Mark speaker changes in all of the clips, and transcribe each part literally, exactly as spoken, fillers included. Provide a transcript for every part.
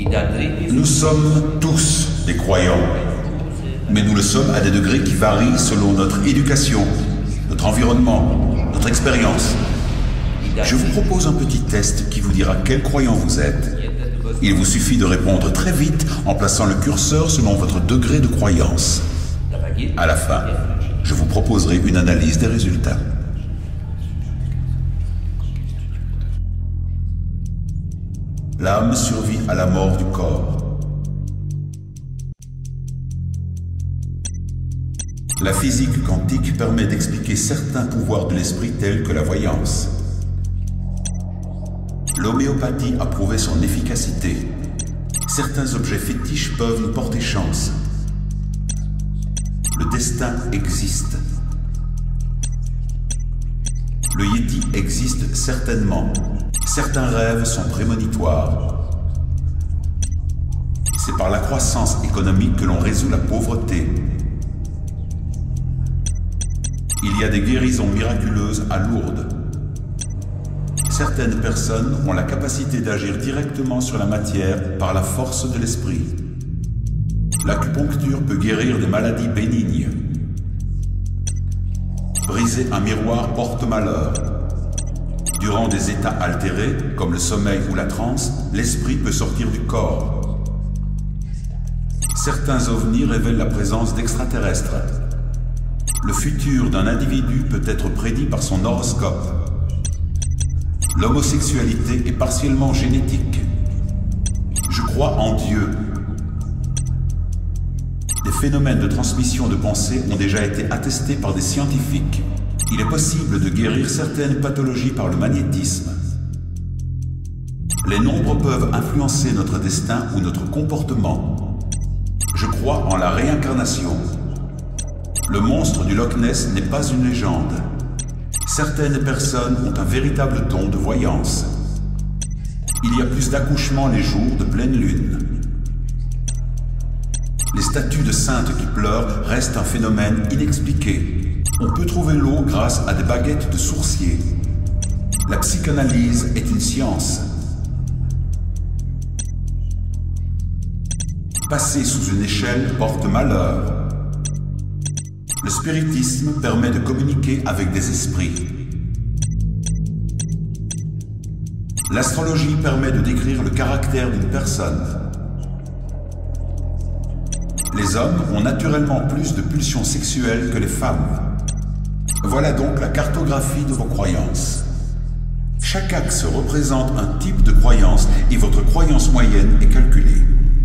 Speaker 1: Nous sommes tous des croyants, mais nous le sommes à des degrés qui varient selon notre éducation, notre environnement, notre expérience. Je vous propose un petit test qui vous dira quel croyant vous êtes. Il vous suffit de répondre très vite en plaçant le curseur selon votre degré de croyance. À la fin, je vous proposerai une analyse des résultats. L'âme survit à la mort du corps. La physique quantique permet d'expliquer certains pouvoirs de l'esprit tels que la voyance. L'homéopathie a prouvé son efficacité. Certains objets fétiches peuvent nous porter chance. Le destin existe. Le Yéti existe certainement. Certains rêves sont prémonitoires. C'est par la croissance économique que l'on résout la pauvreté. Il y a des guérisons miraculeuses à Lourdes. Certaines personnes ont la capacité d'agir directement sur la matière par la force de l'esprit. L'acupuncture peut guérir des maladies bénignes. Briser un miroir porte malheur. Durant des états altérés, comme le sommeil ou la transe, l'esprit peut sortir du corps. Certains ovnis révèlent la présence d'extraterrestres. Le futur d'un individu peut être prédit par son horoscope. L'homosexualité est partiellement génétique. Je crois en Dieu. Des phénomènes de transmission de pensée ont déjà été attestés par des scientifiques. Il est possible de guérir certaines pathologies par le magnétisme. Les nombres peuvent influencer notre destin ou notre comportement. Je crois en la réincarnation. Le monstre du Loch Ness n'est pas une légende. Certaines personnes ont un véritable don de voyance. Il y a plus d'accouchements les jours de pleine lune. Les statues de saintes qui pleurent restent un phénomène inexpliqué. On peut trouver l'eau grâce à des baguettes de sourcier. La psychanalyse est une science. Passer sous une échelle porte malheur. Le spiritisme permet de communiquer avec des esprits. L'astrologie permet de décrire le caractère d'une personne. Les hommes ont naturellement plus de pulsions sexuelles que les femmes. Voilà donc la cartographie de vos croyances. Chaque axe représente un type de croyance et votre croyance moyenne est calculée.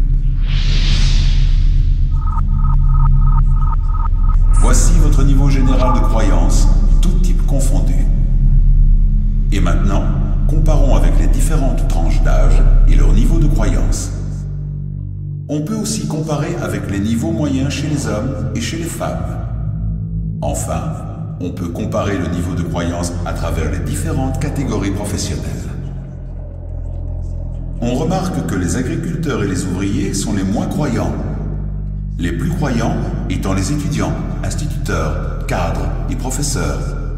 Speaker 1: Voici votre niveau général de croyance, tout type confondu. Et maintenant, comparons avec les différentes tranches d'âge et leur niveau de croyance. On peut aussi comparer avec les niveaux moyens chez les hommes et chez les femmes. Enfin, on peut comparer le niveau de croyance à travers les différentes catégories professionnelles. On remarque que les agriculteurs et les ouvriers sont les moins croyants. Les plus croyants étant les étudiants, instituteurs, cadres et professeurs.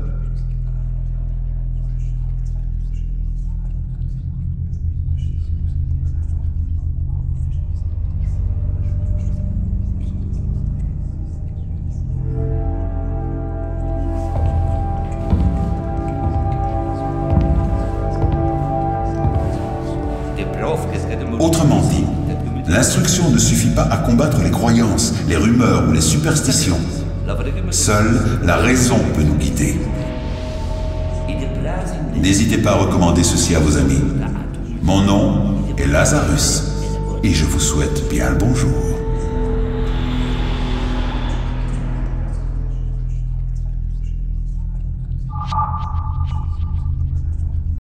Speaker 1: Autrement dit, l'instruction ne suffit pas à combattre les croyances, les rumeurs ou les superstitions. Seule la raison peut nous guider. N'hésitez pas à recommander ceci à vos amis. Mon nom est Lazarus et je vous souhaite bien le bonjour.